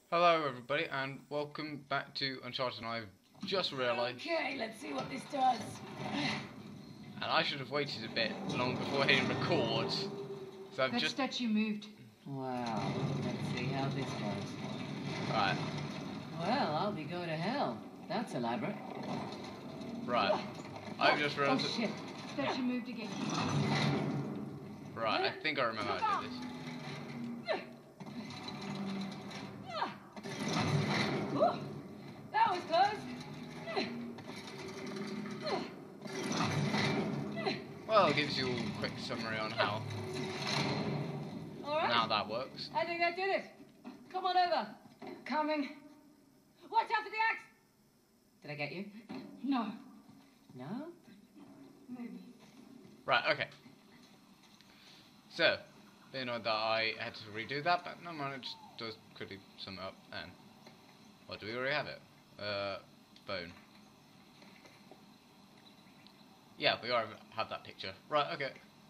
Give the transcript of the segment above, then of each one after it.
Hello everybody and welcome back to Uncharted. And I've just realised, Okay, let's see what this does. and I should have waited a bit long before hitting record. So I've That just statue moved. Wow, let's see how this goes. right. I'll be going to hell. That's elaborate. I've just Oh realised. shit. Statue moved again. Right, I think I remember how to do this. That was close. Well, it gives you a quick summary on how Alright, that works. I think that did it. Come on over. Coming. Watch out for the axe. Did I get you? No. No? Maybe. Right, okay. So, being that I had to redo that, but no man, it just does quickly sum it up. And what do we already have it? Bone. Yeah, we already have that picture. Right, okay.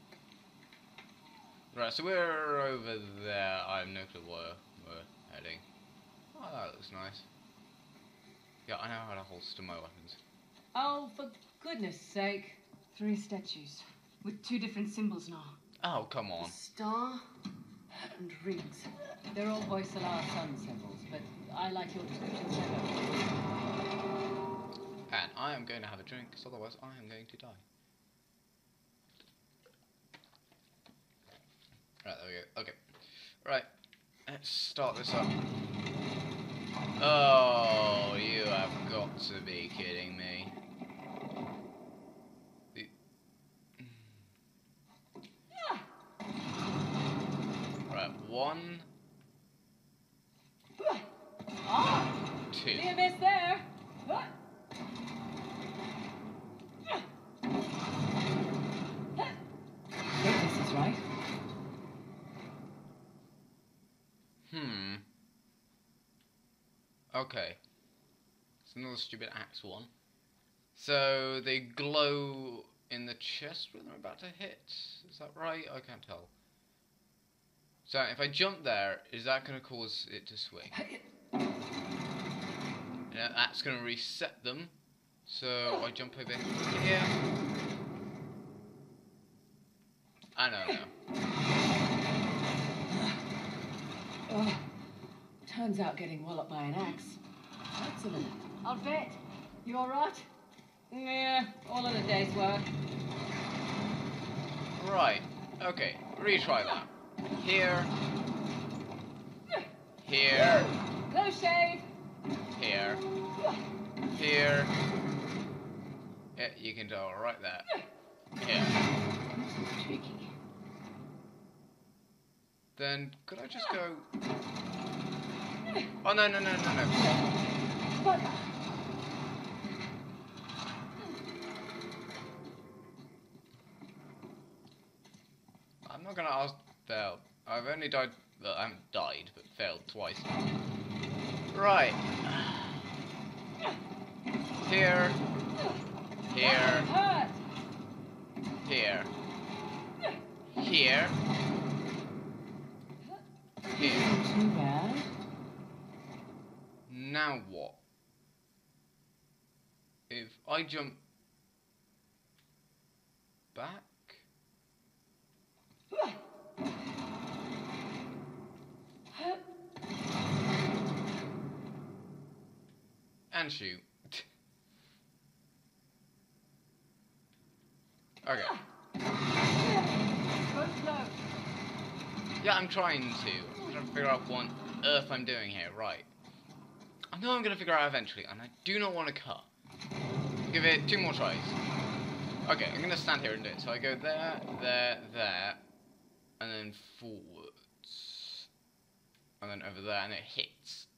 Right, so we're over there. I have no clue where we're heading. Oh, that looks nice. Yeah, I know how to holster my weapons. Oh, for goodness sake. 3 statues with 2 different symbols now. Oh, come on. Star and rings. They're all Hoysala sun symbols, but I like your descriptions better. And I am going to have a drink, because otherwise I am going to die. Right, there we go. Okay. Right. Let's start this up. Oh, you have got to be kidding me. Right, 1, Ah! 2. You missed there. I think this is right. Okay. It's another stupid axe one. So they glow in the chest when they're about to hit. Is that right? I can't tell. So if I jump there, is that going to cause it to swing? Yeah, that's going to reset them. So I jump over here. I don't know. Oh, turns out getting walloped by an axe. Excellent. I'll bet. You alright? Yeah, all of the day's work. Right. Okay. Retry that. Here. Here. Close shave. Here. Here. Yeah, you can tell right there. Here. This is tricky. Then could I just go? Oh no. What? I'm not gonna ask fail. I've only died. Well, I haven't died, but failed twice. Right. Here. Here. Hurt. Here. Here. Here. Not too bad. Now what? If I jump back? And shoot. Okay. Go slow. Yeah, I'm trying to. I'm trying to figure out what on earth I'm doing here. Right. I know I'm going to figure out eventually, and I do not want to cut. Give it 2 more tries. Okay, I'm going to stand here and do it. So I go there, there, and then forwards. And then over there, and it hits.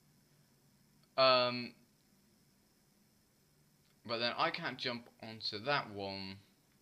But then I can't jump onto that one.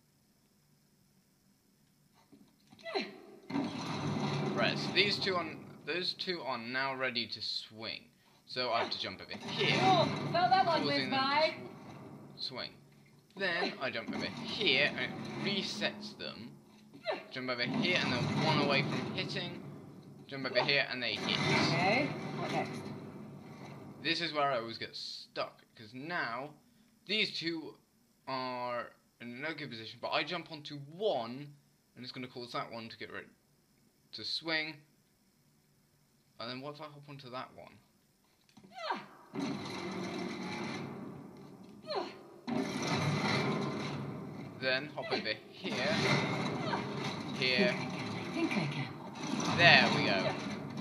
Right, so those two are now ready to swing. So I have to jump over here. Oh, felt that one causing whiz them by. to swing. Then I jump over here and it resets them. Jump over here and then 1 away from hitting. Jump over here and they hit. Okay. What next? This is where I always get stuck, because now these two are in no good position, but I jump onto one, and it's going to cause that one to get ready to swing. And then what if I hop onto that one? Then hop over here, here. I think I can. There we go.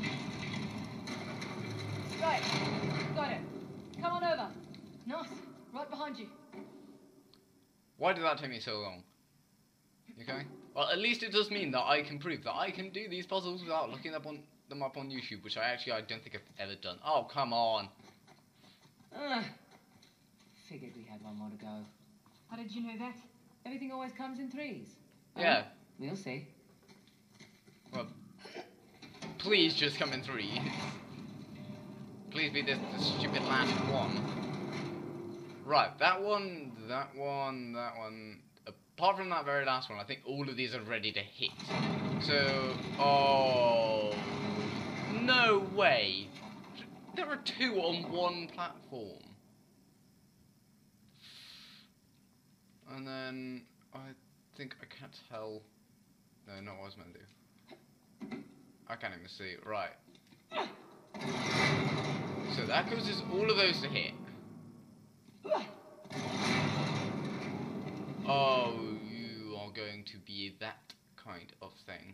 Right, got it. Come on over. Nice, right behind you. Why did that take me so long? Okay. Well, at least it does mean that I can prove that I can do these puzzles without looking them up on YouTube, which I don't think I've ever done. Oh, come on. Figured we had one more to go. How did you know that? Everything always comes in threes. Yeah. We'll see. Well, please just come in threes. Please be this stupid last one. Right, that one. Apart from that very last one, I think all of these are ready to hit. So, oh, no way. There are two on one platform. And then, I think I can't tell. No, not what I was meant to do. I can't even see. Right. So that causes all of those to hit. Oh, you are going to be that kind of thing.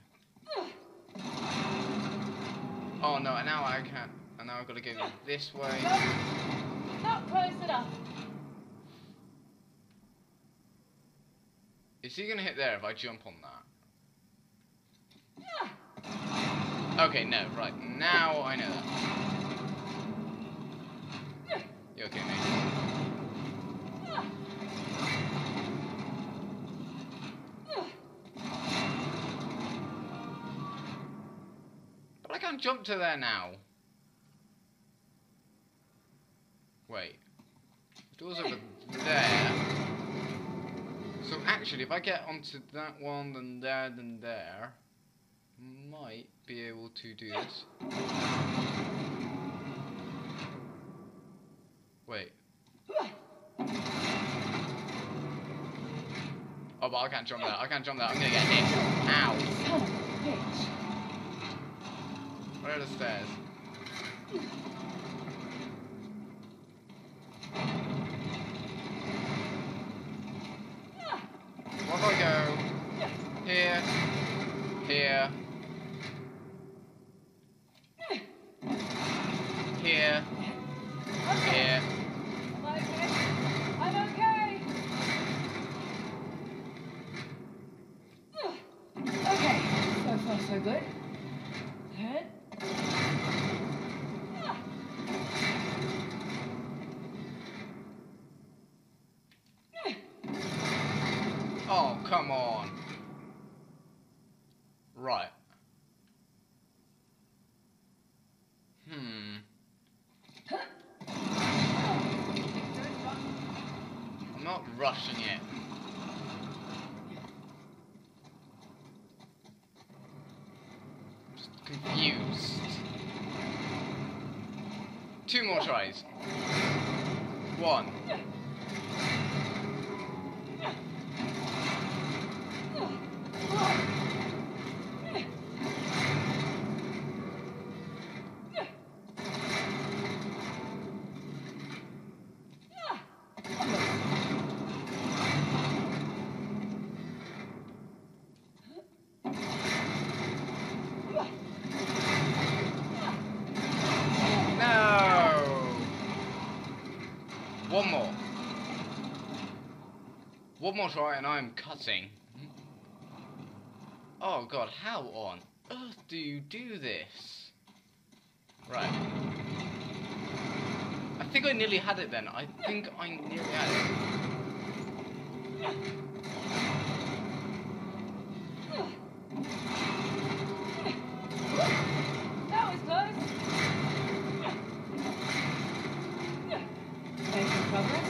Oh no, and now I can't. And now I've got to go this way. Not close enough. Is he going to hit there if I jump on that? Okay, no, right. Now I know that. You okay, mate? But I can't jump to there now. Wait. The door's over there. So actually, if I get onto that one, then there, might be able to do this. Wait. Oh, but I can't jump that. I can't jump that. I'm gonna get hit. Ow. Son of a bitch. Where are the stairs? What if I go here, here, here, here. Am I okay? I'm okay. Okay, so far so good. Head. Oh, come on. Right. I'm not rushing it. Just confused. 2 more tries. 1. One more try and I'm cutting. Oh god, how on earth do you do this? Right. I think I nearly had it then. I think I nearly had it. That was close. Making progress.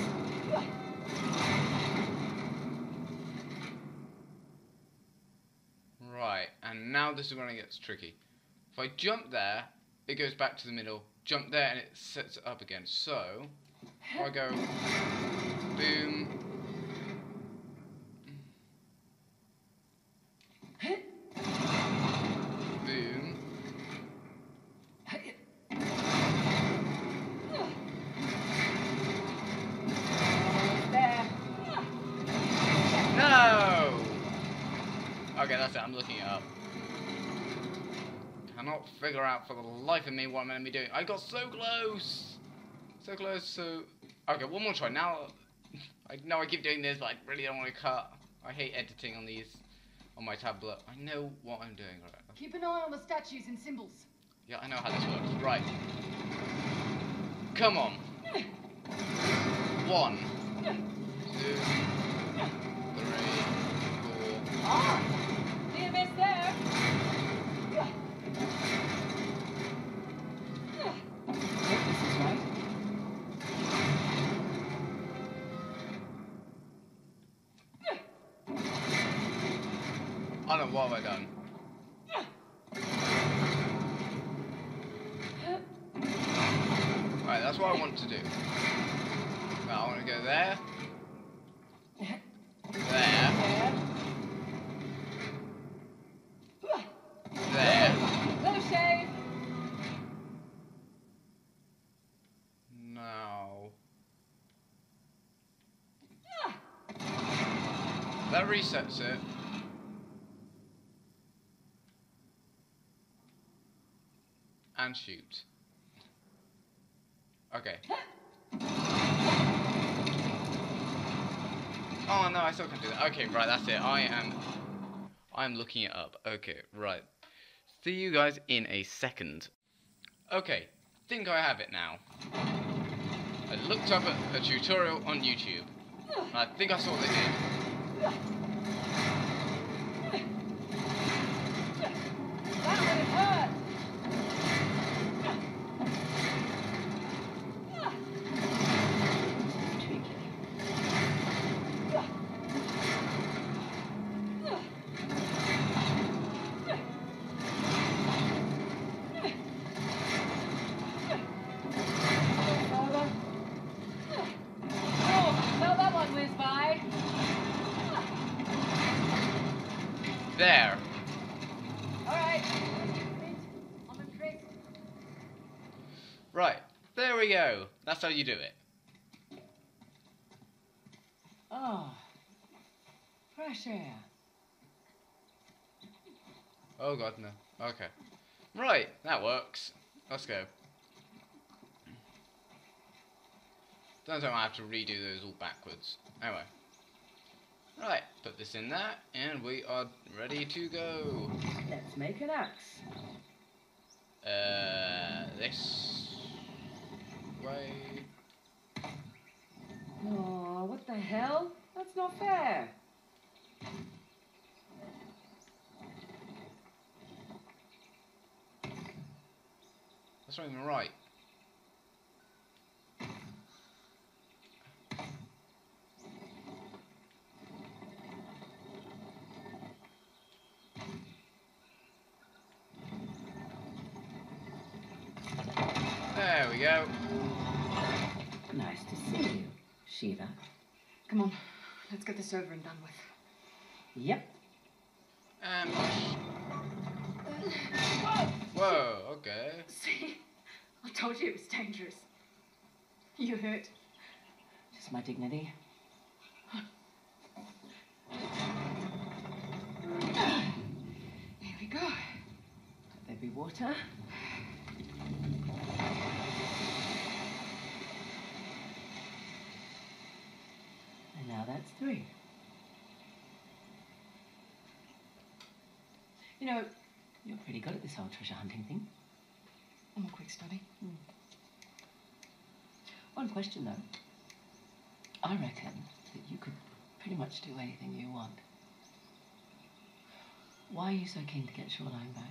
Right, and now this is when it gets tricky. If I jump there, it goes back to the middle, jump there and it sets it up again. So, if I go boom, boom, There. no! Okay, that's it, I'm looking it up. Cannot figure out for the life of me what I'm going to be doing. I got so close! So close, so... Okay, one more try. Now, I know I keep doing this, but I really don't want to cut. I hate editing on these, on my tablet. I know what I'm doing. Right. Keep an eye on the statues and symbols. Yeah, I know how this works. Right. Come on. 1, 2, 3, 4. Ah! Near miss there. Hope this is right. I don't know, what have I done? Right, that's what I want to do. Now I want to go there. There. There. Little shave. Now. That resets it. And shoot. Okay. Oh no, I still can't do that. Okay, right, that's it. I'm looking it up. Okay, right. See you guys in a second. Okay, think I have it now. I looked up a tutorial on YouTube. And I think I saw what they did. That would hurt. There. Alright. On the trick. Right. There we go. That's how you do it. Oh. Fresh air. Oh god, no. Okay. Right, that works. Let's go. Don't know I have to redo those all backwards. Anyway. Right, put this in there, and we are ready to go. Let's make an axe. This way. Oh, what the hell? That's not fair. That's not even right. There we go. Nice to see you, Shiva. Come on, let's get this over and done with. Yep. And whoa, okay. See? I told you it was dangerous. You hurt. Just my dignity. Here we go. Could there be water? And now that's 3. You know, You're pretty good at this whole treasure hunting thing. I'm a quick study. One question, though. I reckon that you could pretty much do anything you want. Why are you so keen to get Shoreline back?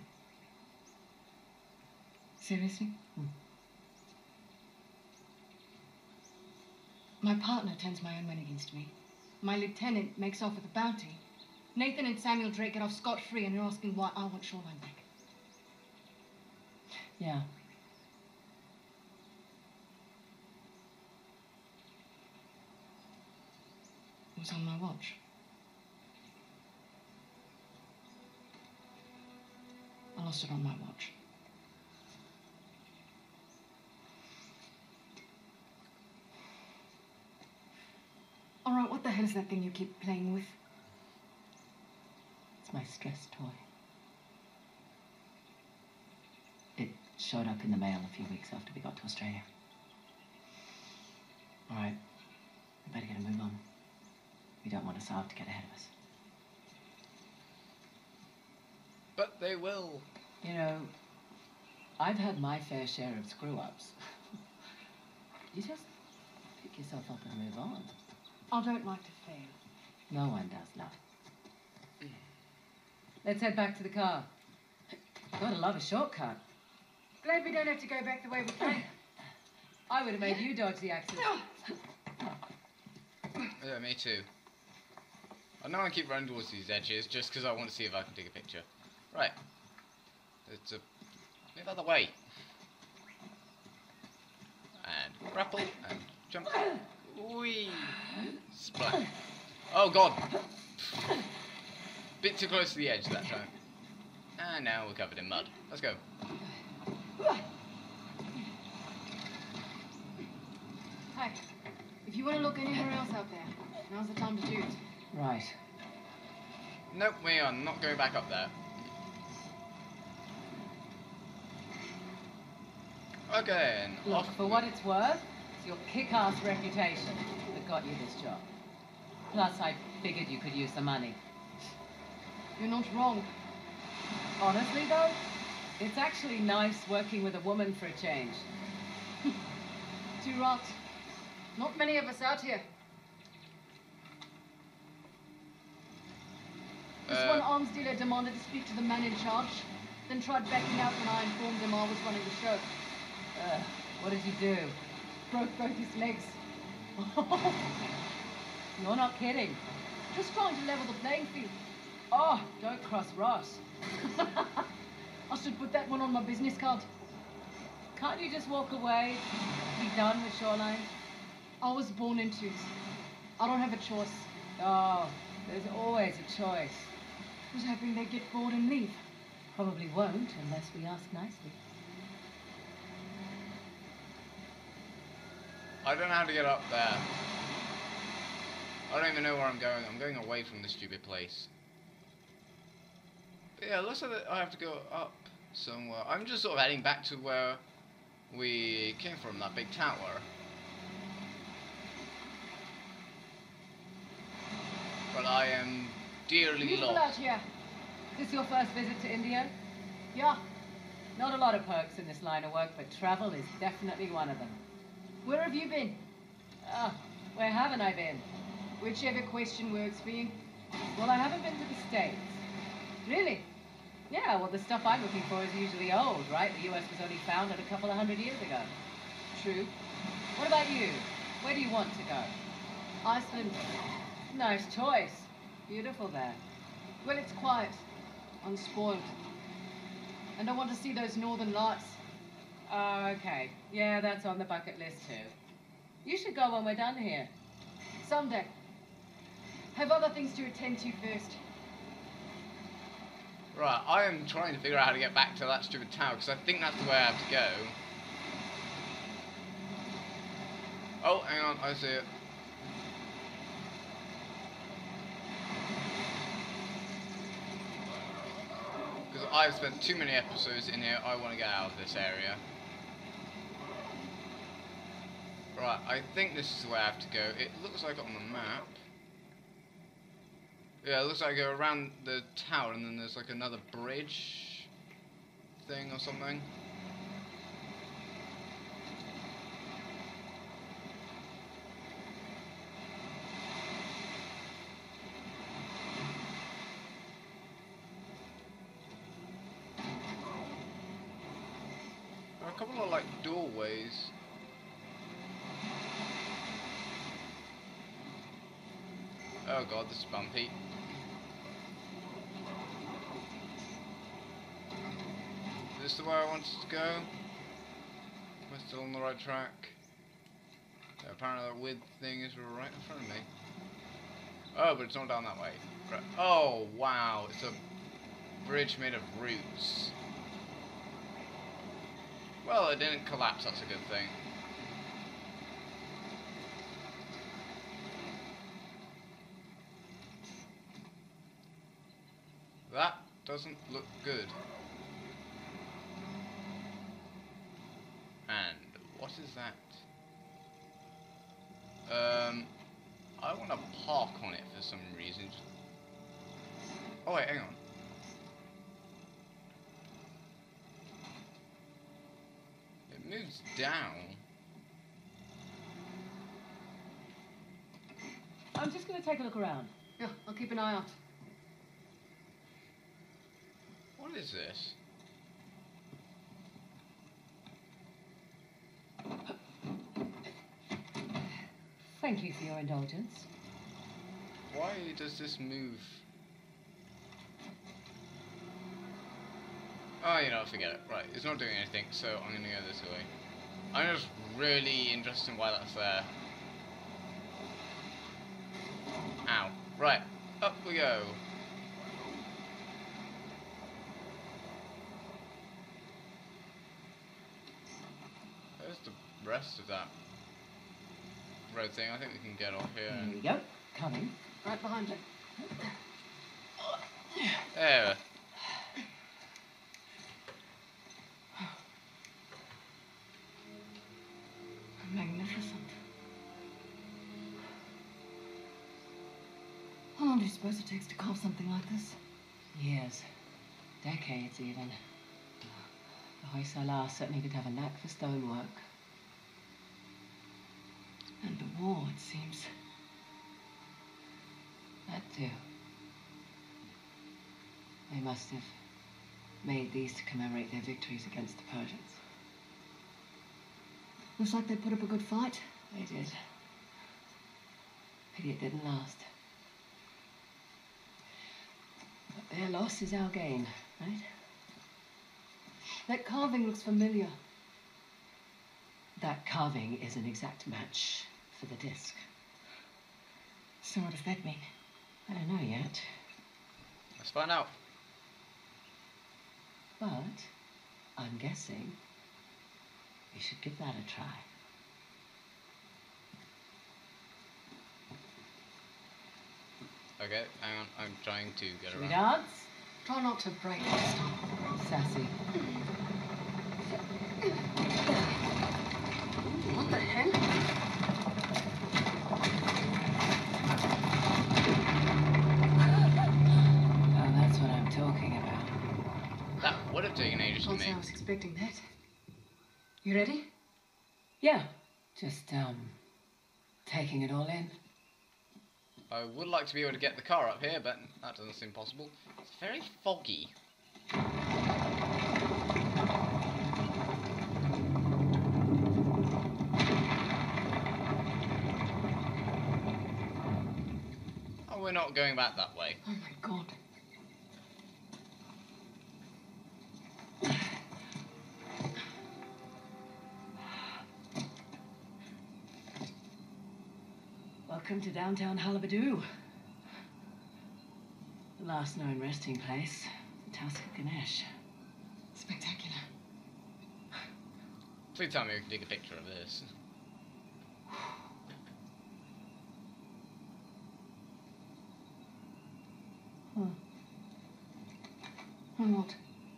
Seriously? My partner turns my own men against me. My lieutenant makes off with a bounty. Nathan and Samuel Drake get off scot-free, and you're asking why I want Shoreline back. Yeah. was on my watch. I lost it on my watch. All right, what the hell is that thing you keep playing with? It's my stress toy. It showed up in the mail a few weeks after we got to Australia. All right, we better get a move on. We don't want Assad to get ahead of us. But they will. You know, I've had my fair share of screw-ups. You just pick yourself up and move on. I don't like to fail. No one does, love. Let's head back to the car. Gotta love a shortcut. Glad we don't have to go back the way we came. I would have made you dodge the accident. Yeah, me too. I know I keep running towards these edges just because I want to see if I can take a picture. Right. It's a... Move out of the way. And grapple and jump. Whee! Splat. Oh god! Bit too close to the edge that time. And now we're covered in mud. Let's go. Hey, if you want to look anywhere else out there, now's the time to do it. Right. Nope, we are not going back up there. Okay, and Look, off. for what it's worth, it's your kick-ass reputation that got you this job. Plus, I figured you could use the money. You're not wrong. Honestly, though, it's actually nice working with a woman for a change. Too right. Not many of us out here. This one arms dealer demanded to speak to the man in charge, then tried backing out when I informed him I was running the show. What did you do? Broke both his legs. You're not kidding. Just trying to level the playing field. Oh, don't cross Ross. I should put that one on my business card. Can't you just walk away? Be done with Shoreline? I was born into it. I don't have a choice. Oh, there's always a choice. I was hoping they'd get bored and leave. Probably won't unless we ask nicely. I don't know how to get up there. I don't even know where I'm going. I'm going away from this stupid place. But yeah, it looks like I have to go up somewhere. I'm just sort of heading back to where we came from, that big tower. But I am dearly Beautiful out lost. here. Is this your first visit to India? Yeah. Not a lot of perks in this line of work, but travel is definitely one of them. Where have you been? Where haven't I been? Whichever question works for you. Well, I haven't been to the States. Really? Yeah, well, the stuff I'm looking for is usually old, right? The US was only founded a couple of 100 years ago. True. What about you? Where do you want to go? Iceland. Nice choice. Beautiful there. Well, it's quiet. Unspoiled. And I want to see those northern lights. Oh, okay. Yeah, that's on the bucket list too. You should go when we're done here. Someday. Have other things to attend to first. Right, I am trying to figure out how to get back to that stupid tower, because I think that's the way I have to go. Oh, hang on, I see it. Because I've spent too many episodes in here, I want to get out of this area. Right, I think this is where I have to go. It looks like on the map. Yeah, it looks like I go around the tower and then there's like another bridge thing or something. There are a couple of like doorways. Oh god, this is bumpy. Is this the way I wanted to go? Am I still on the right track? Yeah, apparently that weird thing is right in front of me. Oh, but it's not down that way. Right. Oh, wow. It's a bridge made of roots. Well, it didn't collapse. That's a good thing. That doesn't look good. And what is that? I want to park on it for some reason. Oh wait, hang on. It moves down. I'm just going to take a look around. Yeah, I'll keep an eye out. What is this? Thank you for your indulgence. Why does this move? Oh, you know, forget it. Right, it's not doing anything, so I'm gonna go this way. I'm just really interested in why that's there. Ow. Right, up we go. There's the rest of that road thing. I think we can get off here. Here we go. Coming. Right behind you. There. Magnificent. How long do you suppose it takes to carve something like this? Years. Decades, even. The Hoysala certainly did have a knack for stonework. And the war, it seems. That too. They must have made these to commemorate their victories against the Persians. Looks like they put up a good fight. They did. Pity it didn't last. But their loss is our gain, right? That carving looks familiar. That carving is an exact match for the disc. So what does that mean? I don't know yet. Let's find out. But I'm guessing we should give that a try. Okay, hang on. I'm trying to get Should we around. dance? Try not to break this time. Sassy. What the hell? Oh, that's what I'm talking about. That would have taken ages to Can't say make. I was expecting that. You ready? Yeah, just, taking it all in. I would like to be able to get the car up here, but that doesn't seem possible. It's very foggy. Oh, we're not going back that way. Oh my god. Welcome to downtown Halebidu. The last known resting place, the Task of Ganesh. Spectacular. Please tell me we can take a picture of this. Huh. And what?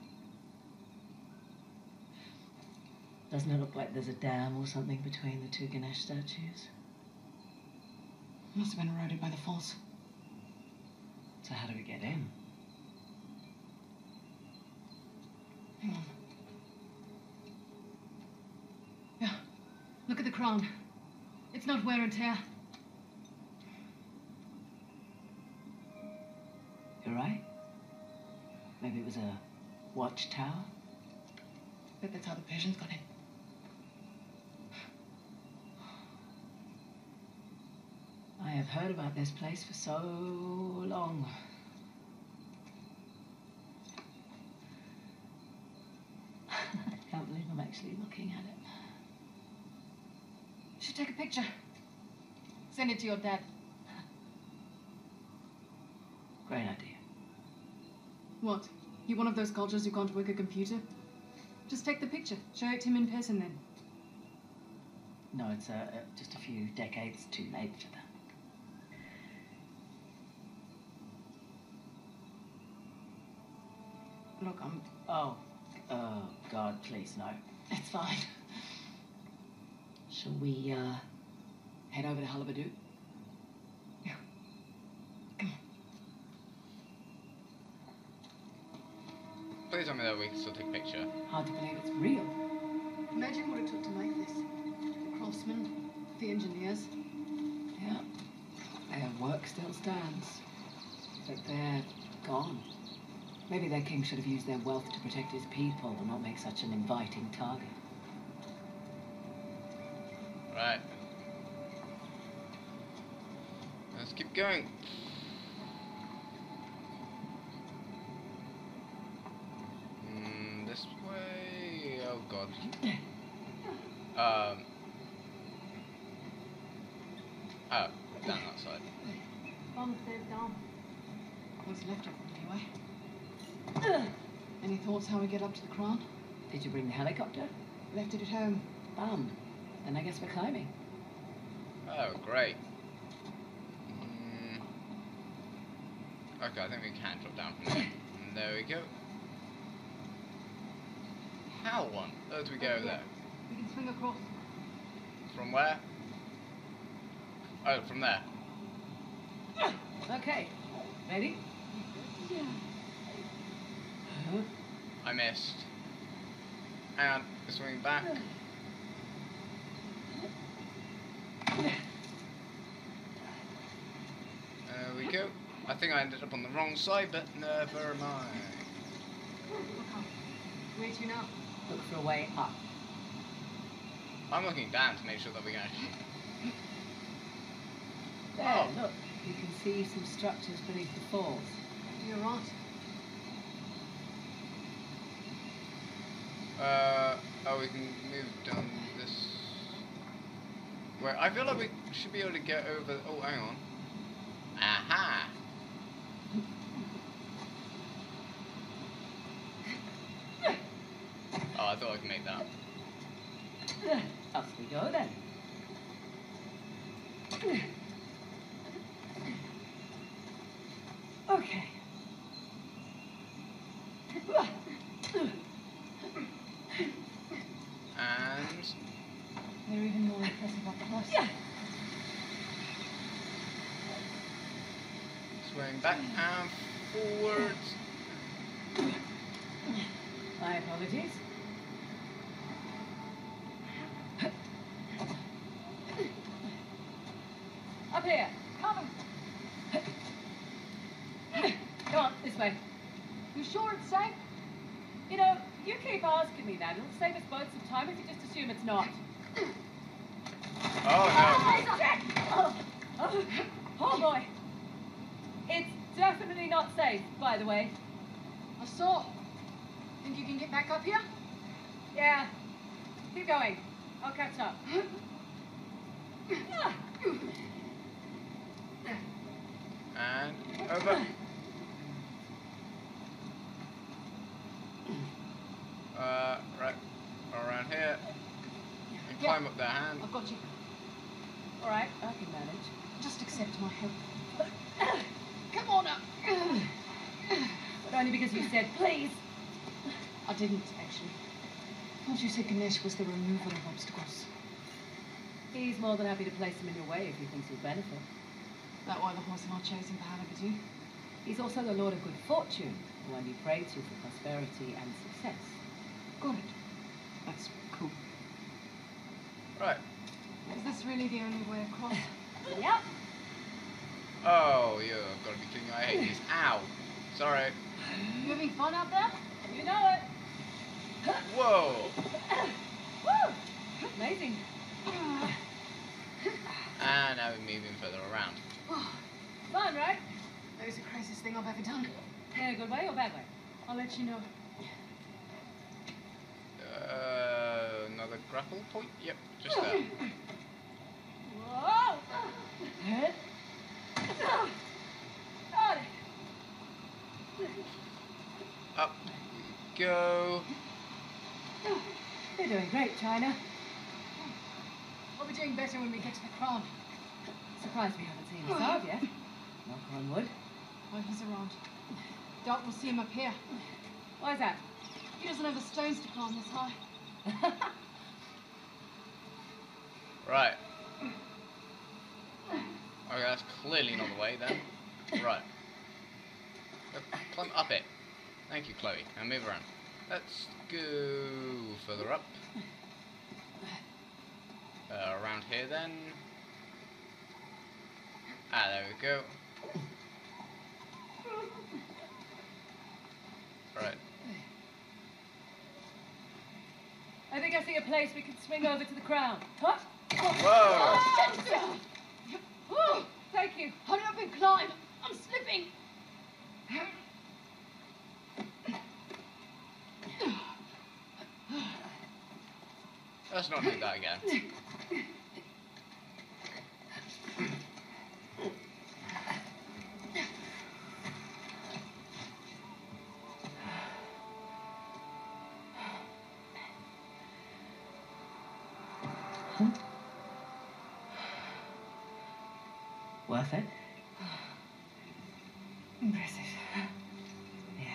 Doesn't it look like there's a dam or something between the two Ganesh statues? Must have been eroded by the falls. So how do we get in? Hang on. Yeah. Look at the crown. It's not wear and tear. You're right. Maybe it was a watchtower? Bet that's how the Persians got in. I have heard about this place for so long. I can't believe I'm actually looking at it. You should take a picture. Send it to your dad. Great idea. What? You one of those cultures who can't work a computer? Just take the picture. Show it to him in person then. No, it's just a few decades too late for that. Look, Oh, God, please, no. It's fine. Shall we, head over to Hullabaloo? Yeah. Come on. Please tell me that we can still take a picture. Hard to believe it's real. Imagine what it took to make this. The craftsmen, the engineers. Yeah. Their work still stands. But they're gone. Maybe their king should have used their wealth to protect his people and not make such an inviting target. Right. Let's keep going. This way. Oh God. Oh, down that side. What's left of them anyway? Any thoughts how we get up to the crown? Did you bring the helicopter? Left it at home. Bum. Then I guess we're climbing. Oh, great. Okay, I think we can drop down from there. And there we go. How on earth do we go there? We can swing across. From where? Oh, from there. Okay. Ready? Yeah. I missed. Hang on, swing back. There we go. I think I ended up on the wrong side, but never mind. Look up. Where to now? Look for a way up. I'm looking down to make sure that we can actually... There, Oh. look. You can see some structures beneath the falls. You're right. Oh, we can move down this... Wait, I feel like we should be able to get over... Oh, hang on. Aha! Oh, I thought I could make that. Up we go then. Okay. And... They're even more impressive up close. swing back and forwards. My apologies. Up here. Come. Come on, this way. You sure it's safe? You know, you keep asking me that. It'll save us both some time if you just assume it's not. Oh Oh boy. It's definitely not safe, by the way. I saw. Think you can get back up here? Yeah. Keep going. I'll catch up. no! And over. Right. Around here. And Yeah. climb up their hand. I've got you. All right, I can manage. Just accept my help. Come on up. But only because you said please. I didn't, actually. Thought you said Ganesh was the removal of obstacles. He's more than happy to place them in your way if he thinks you'll benefit. That why the horse and I chosen for Halibut? He's also the Lord of Good Fortune, the one you pray to for prosperity and success. Got it. That's cool. Right. Is this really the only way across? Yep. Oh, yeah, I've got to be clean. I hate this. Ow. Sorry. You having fun out there? You know it. Whoa. Woo! Amazing. And now we're moving further around. Fun, right? That was the craziest thing I've ever done. In a good way or bad way? I'll let you know. Another grapple point? Yep, just there. Whoa! Got it. Up we go. You're doing great, China. We'll be doing better when we get to the crown. Surprised we haven't seen Saab yet. Knock on wood. Oh, he's around. Doc will see him up here. Why is that? He doesn't have the stones to climb this high. Right. Okay, that's clearly not the way then. Right. Climb up it. Thank you, Chloe. Now move around. Let's go further up. Around here then. Ah, there we go. Right. I think I see a place we can swing over to the crown. Huh? Whoa! Oh, thank you. Hurry up and climb. I'm slipping. Let's not do that again. Worth it? Impressive. Yeah.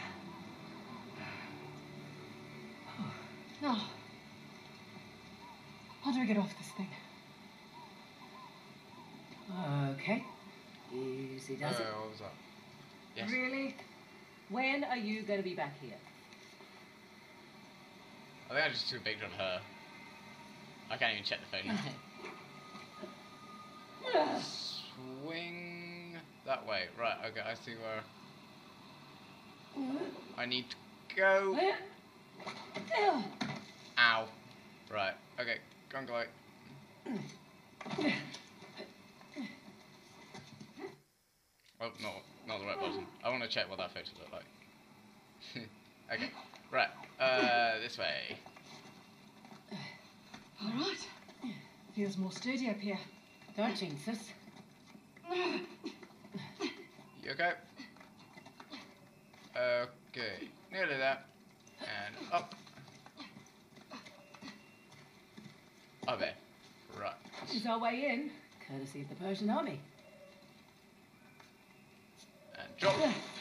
Now, how do we get off this thing? Okay. Easy does it. What was that? Yes. Really? When are you going to be back here? I think I just took a picture of her. I can't even check the phone now. Swing that way. Right, okay, I see where I need to go. Ow. Right, okay, go on, Chloe. Oh, not the right button. I want to check what that photo looked like. Okay, right, this way. All right. Feels more sturdy up here. Don't jinx us. You okay? Okay, nearly there. And up. Up there. Right. It's our way in, courtesy of the Persian army. And drop.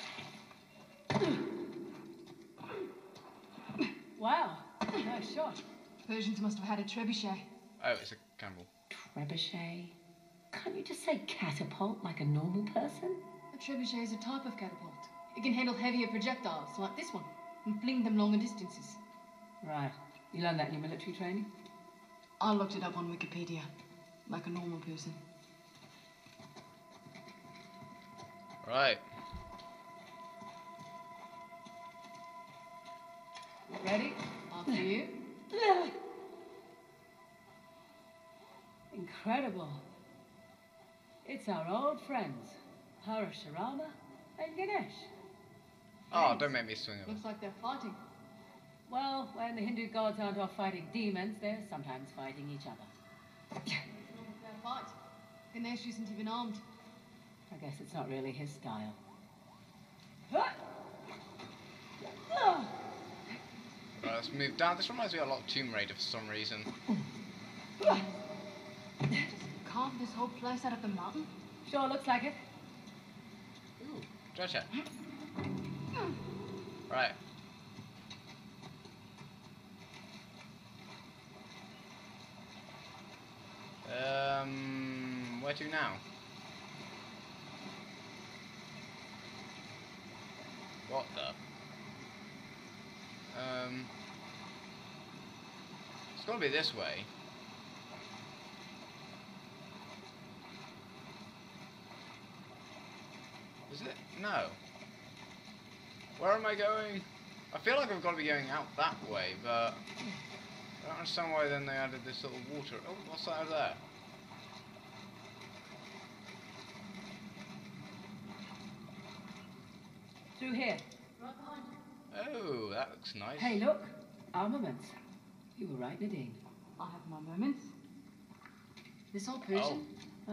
Wow, nice shot. Persians must have had a trebuchet. Oh, it's a cannibal. Trebuchet? Can't you just say catapult like a normal person? A trebuchet is a type of catapult. It can handle heavier projectiles, like this one, and fling them longer distances. Right. You learned that in your military training? I looked it up on Wikipedia, like a normal person. Right. Ready? After you. Incredible. It's our old friends, Parashurama and Ganesh. Oh, don't make me swing over. Looks like they're fighting. Well, when the Hindu gods aren't off fighting demons, they're sometimes fighting each other. Fair fight. Ganesh isn't even armed. I guess it's not really his style. Right, let's move down. This reminds me a lot of Tomb Raider for some reason. Carve this whole place out of the mountain? Sure looks like it. Ooh, treasure. Right. Where to now? What the? It's gotta be this way. Is it? No. Where am I going? I feel like I've got to be going out that way, but I don't understand why then they added this little water. Oh, what's that over there? Through here. Right behind you. Oh, that looks nice. Hey, look. Armaments. You were right, Nadine. I have my moments. This all Persian?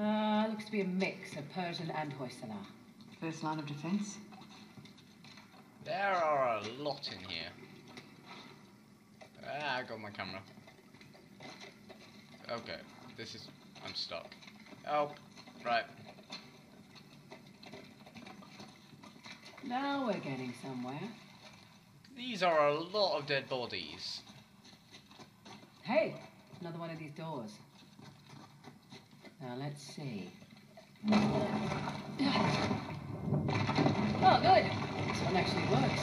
Looks to be a mix of Persian and Hoysala. First line of defense. There are a lot in here. Ah, I got my camera. Okay, this is... I'm stuck. Oh, right. Now we're getting somewhere. These are a lot of dead bodies. Hey, another one of these doors. Now let's see. Oh, good. This one actually works.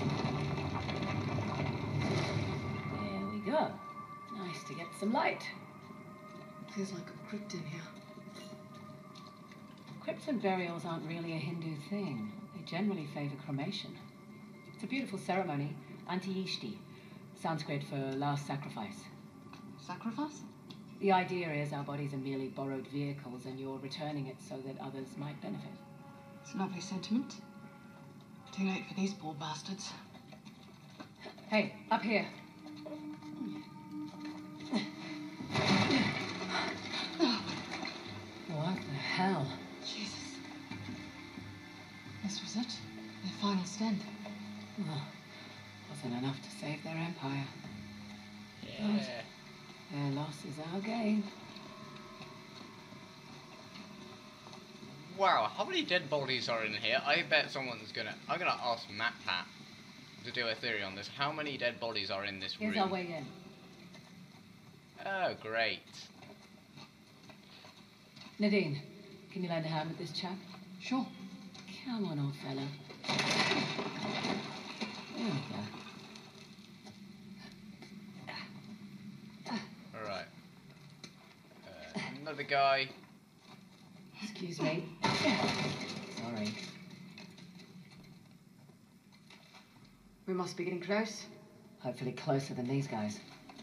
There we go. Nice to get some light. Feels like a crypt in here. Crypts and burials aren't really a Hindu thing. They generally favor cremation. It's a beautiful ceremony, Anti-Ishti. Sanskrit for last sacrifice. Sacrifice? The idea is our bodies are merely borrowed vehicles and you're returning it so that others might benefit. It's a lovely sentiment. Too late for these poor bastards. Hey, up here. What the hell? Jesus. This was it. Their final stand. Well, wasn't enough to save their empire. Yeah. Their loss is our gain. Wow, how many dead bodies are in here? I bet someone's gonna... I'm gonna ask MatPat to do a theory on this. How many dead bodies are in this room? Here's our way in. Oh, great. Nadine, can you lend a hand with this chap? Sure. Come on, old fellow. There we go. Alright. Another guy. Excuse me. Sorry. We must be getting close. Hopefully closer than these guys.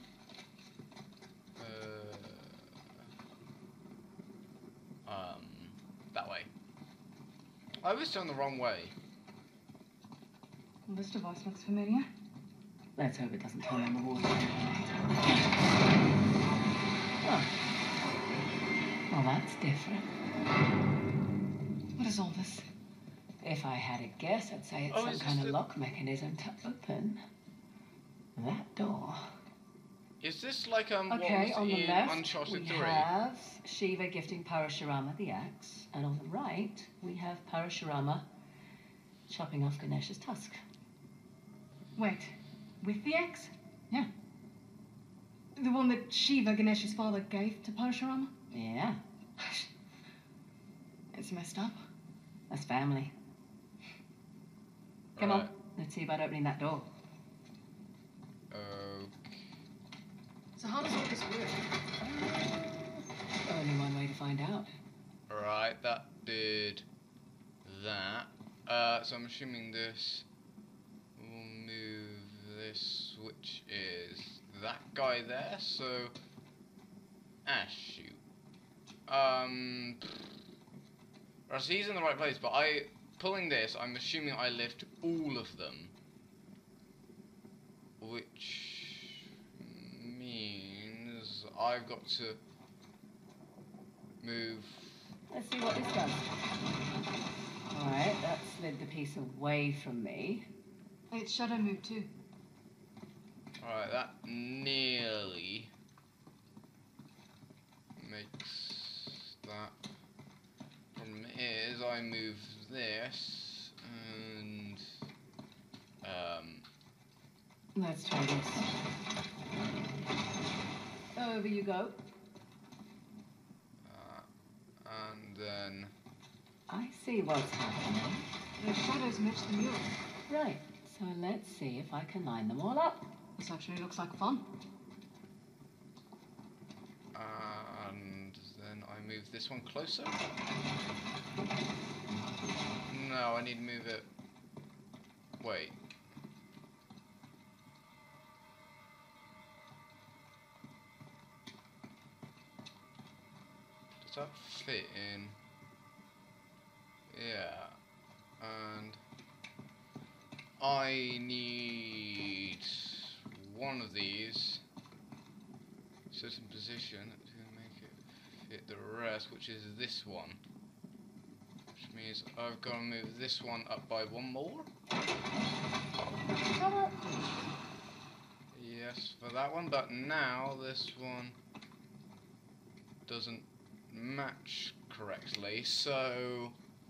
That way. I was going the wrong way. Well, this device looks familiar. Let's hope it doesn't turn on the water. Oh. Well, that's different. What is all this? If I had a guess, I'd say it's Oh, some is kind this of the- lock mechanism to open that door. Is this like Okay, what on was the in left Uncharted we 3? have Shiva gifting Parashurama the axe, and on the right we have Parashurama chopping off Ganesh's tusk. Wait, with the axe? Yeah. The one that Shiva, Ganesh's father, gave to Parashurama? Yeah, It's messed up. that's family. Come on, Right. let's see about opening that door. So how does all this work? Only one way to find out. Right, that did that. So I'm assuming this will move this, which is that guy there, so... shoot. Right, so he's in the right place, but pulling this, I'm assuming I lift all of them. Which means I've got to move... Let's see what this does. Alright, that slid the piece away from me. Its shadow moved too. Alright, that nearly makes that. Problem is, I move this, and Let's try this. Over you go. and then I see what's happening. The shadows match the mural. Right, so let's see if I can line them all up. This actually looks like fun. I move this one closer. No, I need to move it. Wait. Does that fit in? Yeah. And I need one of these certain position to make it fit the rest, which is this one. Which means I've got to move this one up by one more. Come up. Yes, for that one, but now this one doesn't match correctly, so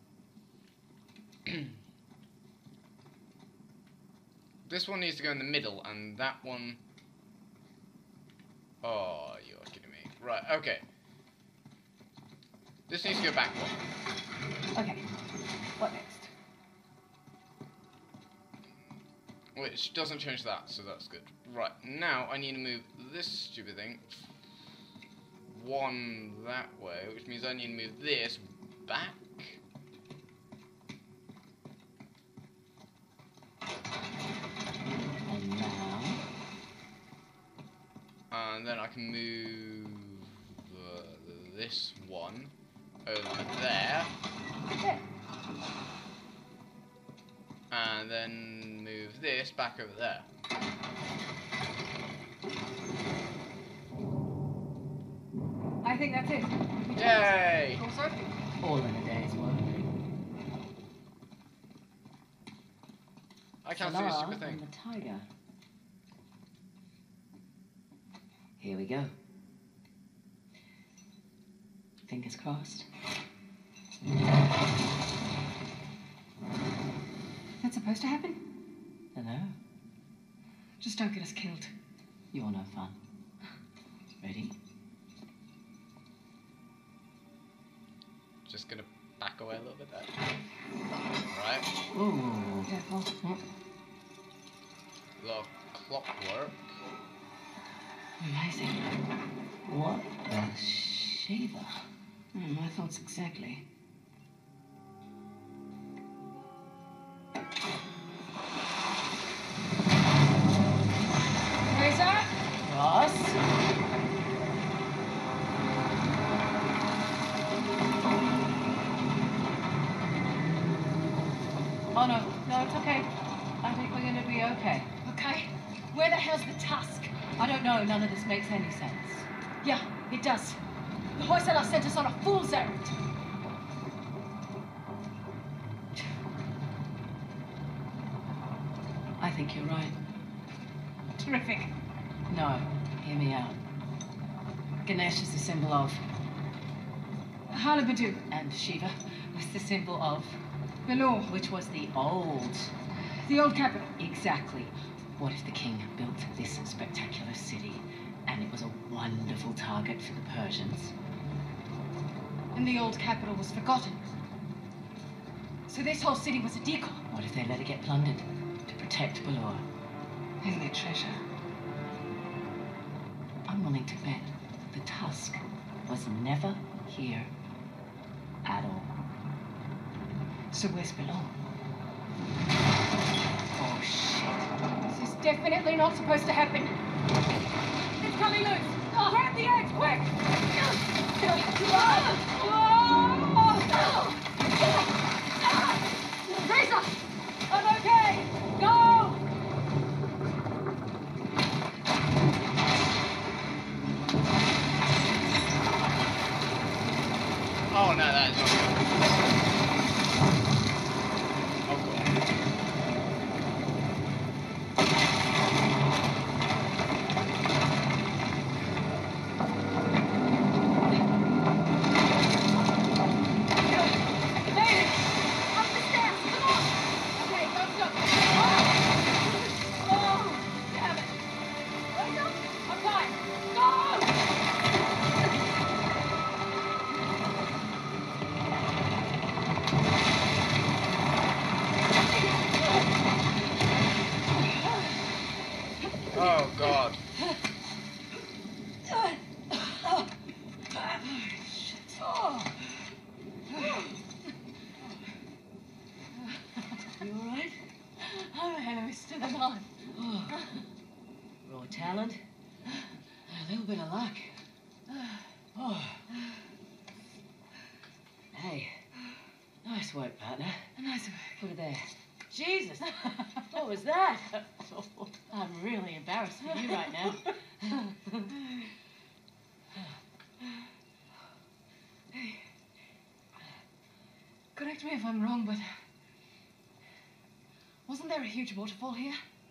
this one needs to go in the middle, and that one... Oh, you're kidding me. Right, okay. This needs to go back one. Okay. What next? Which doesn't change that, so that's good. Right, now I need to move this stupid thing one that way, which means I need to move this back. And now? And then I can move this one over there. There. And then move this back over there. I think that's it. Yay! Also, All in a day's work. I can't see this Salah stupid and thing. the tiger. Here we go. Fingers crossed. that's supposed to happen? Hello. Just don't get us killed. You're no fun. Ready? Just gonna back away a little bit there. Right. Ooh. Careful. Little clockwork. Amazing. What the Shiva? My thoughts exactly. Razor? Ross? Oh no, no, it's okay. I think we're gonna be okay. Okay. Where the hell's the tusk? I don't know, none of this makes any sense. Yeah, it does. The Hoysala sent us on a fool's errand. I think you're right. Terrific. No, hear me out. Ganesh is the symbol of, Halibadu. and Shiva was the symbol of, Belor. which was the old. The old capital. Exactly. What if the king built this spectacular city and it was a wonderful target for the Persians? And the old capital was forgotten. So this whole city was a decoy. What if they let it get plundered to protect Balor? And their treasure. I'm willing to bet the Tusk was never here at all. So where's Belor? Oh shit. This is definitely not supposed to happen. It's coming loose. Grab the edge, quick! Razor! I'm okay! Go! Oh no, that is not good. Oh god. Lady! Up the stairs! Come on! Okay, go, go! Oh, damn it! Razor! I'm fine! Go! Oh god. You alright? Oh, hello, Mr. Lamont. Raw talent. A little bit of luck. Oh. Hey. Nice work, partner. Nice work. Put it there. Jesus! What was that? I'm really embarrassed for you right now. Hey. Correct me if I'm wrong, but wasn't there a huge waterfall here?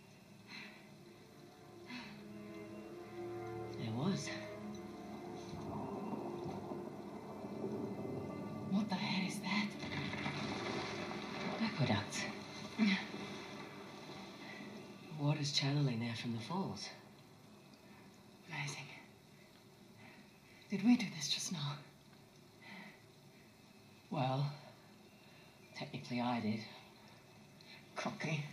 was channeling there from the falls. Amazing. Did we do this just now? Well, technically I did. Cocky.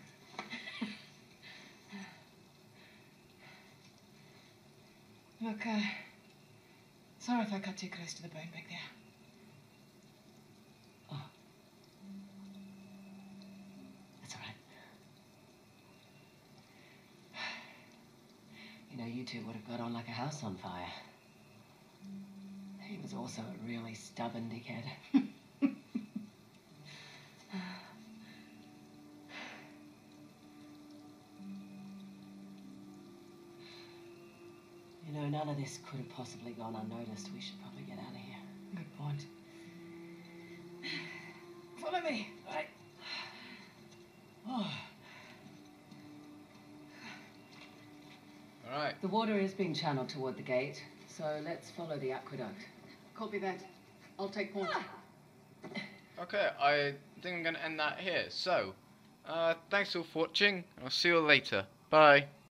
Look, sorry if I cut too close to the bone back there. Oh. That's all right. You know, you two would have got on like a house on fire. He was also a really stubborn dickhead. You know, none of this could have possibly gone unnoticed. We should probably get out of here. Good point. Follow me. Right. Oh. Alright. The water is being channeled toward the gate, so let's follow the aqueduct. Copy that. I'll take point. Okay, I think I'm going to end that here. So, thanks all for watching, and I'll see you all later. Bye.